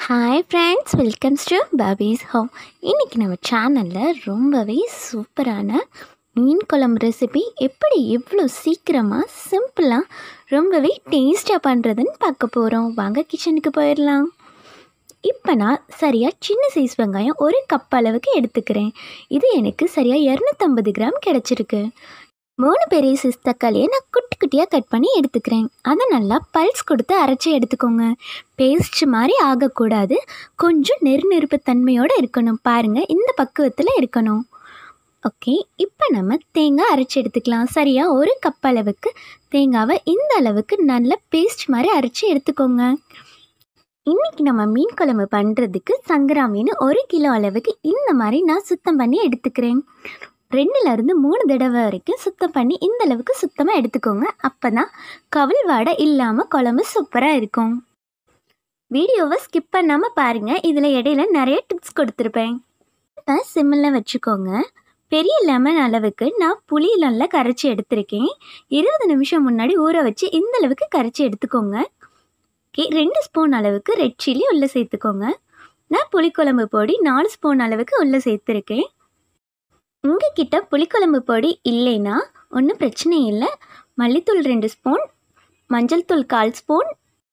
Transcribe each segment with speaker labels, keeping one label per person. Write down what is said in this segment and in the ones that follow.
Speaker 1: Hi friends, welcomes to Bobby's home. இன்றைக்கி நம்ம சேனலில் ரொம்பவே சூப்பரான மீன் குழம்பு ரெசிபி எப்படி எவ்வளோ சீக்கிரமாக சிம்பிளாக ரொம்பவே டேஸ்ட்டாக பண்ணுறதுன்னு பார்க்க போகிறோம். வாங்க கிச்சனுக்கு போயிடலாம். இப்போ நான் சரியாக சின்ன சைஸ் வெங்காயம் 1 கப் அளவுக்கு எடுத்துக்கிறேன். இது எனக்கு சரியாக 250 கிராம் கிடச்சிருக்கு. 3 பெரிய சைஸ் தக்காளியை நான் குட்டி குட்டியாக கட் பண்ணி எடுத்துக்கிறேன். அதை நல்லா பல்ஸ் கொடுத்து அரைச்சி எடுத்துக்கோங்க. பேஸ்ட் மாதிரி ஆகக்கூடாது, கொஞ்சம் நெருப்பு தன்மையோடு இருக்கணும். பாருங்கள், இந்த பக்குவத்தில் இருக்கணும். ஓகே, இப்போ நம்ம தேங்காய் அரைச்சி எடுத்துக்கலாம். சரியாக 1 கப் அளவுக்கு தேங்காவை இந்த அளவுக்கு நல்ல பேஸ்ட் மாதிரி அரைச்சி எடுத்துக்கோங்க. இன்றைக்கி நம்ம மீன் குழம்பு பண்ணுறதுக்கு சங்கரா மீன் 1 கிலோ அளவுக்கு இந்த மாதிரி நான் சுத்தம் பண்ணி எடுத்துக்கிறேன். 2லேருந்து 3 தடவை வரைக்கும் சுத்தம் பண்ணி இந்த அளவுக்கு சுத்தமாக எடுத்துக்கோங்க. அப்போ தான் கவுள் வாடை இல்லாமல் குழம்பு சூப்பராக இருக்கும். வீடியோவை ஸ்கிப் பண்ணாமல் பாருங்கள், இதில் இடையில நிறைய டிப்ஸ் கொடுத்துருப்பேன். இப்போ சிம்மில் வச்சுக்கோங்க. பெரிய லெமன் அளவுக்கு நான் புளி நல்லா கரைச்சி எடுத்திருக்கேன். 20 நிமிஷம் முன்னாடி ஊற வச்சு இந்த அளவுக்கு கரைச்சி எடுத்துக்கோங்க. ஓகே, 2 ஸ்பூன் அளவுக்கு ரெட் சில்லி உள்ளே சேர்த்துக்கோங்க. நான் புளிக்குழம்பு பொடி 4 ஸ்பூன் அளவுக்கு உள்ளே சேர்த்துருக்கேன். உங்ககிட்ட புளிக்குழம்பு பொடி இல்லைன்னா ஒன்றும் பிரச்சனை இல்லை. மல்லித்தூள் 2 ஸ்பூன், மஞ்சள் தூள் 1/4 ஸ்பூன்,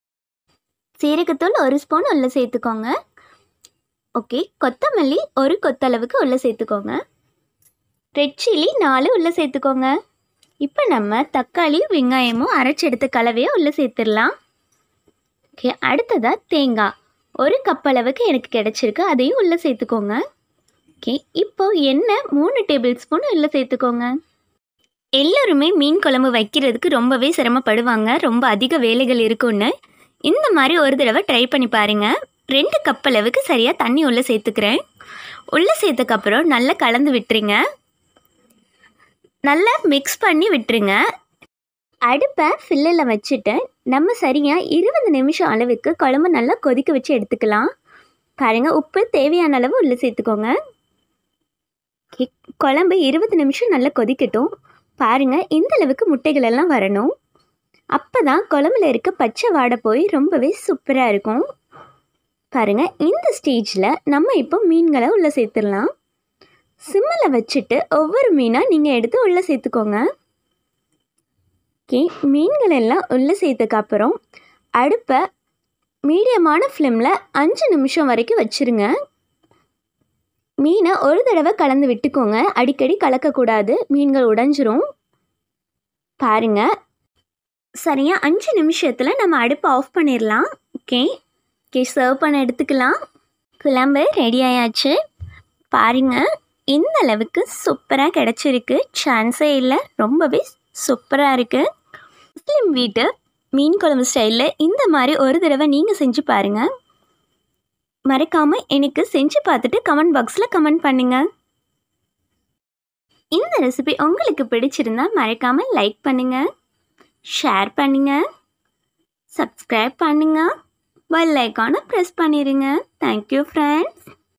Speaker 1: சீரகத்தூள் 1 ஸ்பூன் உள்ளே சேர்த்துக்கோங்க. ஓகே, கொத்தமல்லி 1 கொத்தளவுக்கு உள்ளே சேர்த்துக்கோங்க. ரெட் சில்லி 4 உள்ளே சேர்த்துக்கோங்க. இப்போ நம்ம தக்காளியும் வெங்காயமும் அரைச்சி எடுத்த கலவையை உள்ளே சேர்த்துடலாம். ஓகே, அடுத்ததாக தேங்காய் 1 கப் அளவுக்கு எனக்கு கிடச்சிருக்கு, அதையும் உள்ளே சேர்த்துக்கோங்க. ஓகே, இப்போது எண்ணெய் 3 டேபிள் ஸ்பூன் உள்ளே சேர்த்துக்கோங்க. எல்லோருமே மீன் குழம்பு வைக்கிறதுக்கு ரொம்பவே சிரமப்படுவாங்க, ரொம்ப அதிக வேலைகள் இருக்குன்னு. இந்த மாதிரி ஒரு தடவை ட்ரை பண்ணி பாருங்கள். 2 கப் அளவுக்கு சரியாக தண்ணி உள்ளே சேர்த்துக்கிறேன். உள்ளே சேர்த்தக்கப்புறம் நல்லா கலந்து விட்டுருங்க. நல்லா மிக்ஸ் பண்ணி விட்டுருங்க. அடுப்பை ஃபில்லில் வச்சுட்டு நம்ம சரியாக 20 நிமிஷம் அளவுக்கு குழம்பு நல்லா கொதிக்க வச்சு எடுத்துக்கலாம். பாருங்கள், உப்பு தேவையான அளவு உள்ளே சேர்த்துக்கோங்க. குழம்பு 20 நிமிஷம் நல்லா கொதிக்கட்டும். பாருங்கள், இந்த அளவுக்கு முட்டைகள் எல்லாம் வரணும். அப்போ தான் குழம்புல இருக்க பச்சை வாடை போய் ரொம்பவே சூப்பராக இருக்கும். பாருங்கள், இந்த ஸ்டேஜில் நம்ம இப்போ மீன்களை உள்ளே சேர்த்துடலாம். சிம்மில் வச்சுட்டு ஒவ்வொரு மீனாக நீங்கள் எடுத்து உள்ளே சேர்த்துக்கோங்க. ஓகே, மீன்கள் எல்லாம் உள்ளே சேர்த்ததுக்கப்புறம் அடுப்பை மீடியமான ஃப்ளேமில் 5 நிமிஷம் வரைக்கும் வச்சுருங்க. மீனை ஒரு தடவை கலந்து விட்டுக்கோங்க, அடிக்கடி கலக்கக்கூடாது, மீன்கள் உடைஞ்சிரும். பாருங்கள், சரியாக 5 நிமிஷத்தில் நம்ம அடுப்பை ஆஃப் பண்ணிடலாம். ஓகே, சர்வ் பண்ண எடுத்துக்கலாம். குழம்பு ரெடி ஆயாச்சு. பாருங்கள், இந்த அளவுக்கு சூப்பராக கிடச்சிருக்கு, சான்ஸே இல்லை, ரொம்பவே சூப்பராக இருக்குது. முஸ்லீம் வீட்டு மீன் குழம்பு ஸ்டைலில் இந்த மாதிரி ஒரு தடவை நீங்கள் செஞ்சு பாருங்கள். மறக்காமல் எனக்கு செஞ்சு பார்த்துட்டு கமெண்ட் பாக்ஸில் கமெண்ட் பண்ணுங்கள். இந்த ரெசிபி உங்களுக்கு பிடிச்சிருந்தா மறக்காமல் லைக் பண்ணுங்கள், ஷேர் பண்ணுங்கள், சப்ஸ்கிரைப் பண்ணுங்கள், பெல் ஐக்கானை ப்ரெஸ் பண்ணிடுங்க. Thank you friends.